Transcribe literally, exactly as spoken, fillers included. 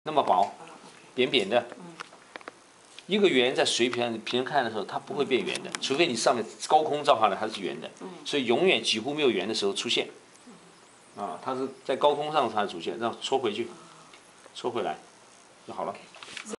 那么薄，扁扁的。一个圆在水平平人看的时候，它不会变圆的，除非你上面高空照下来它是圆的，所以永远几乎没有圆的时候出现。啊，它是在高空上才出现，让戳回去，戳回来就好了。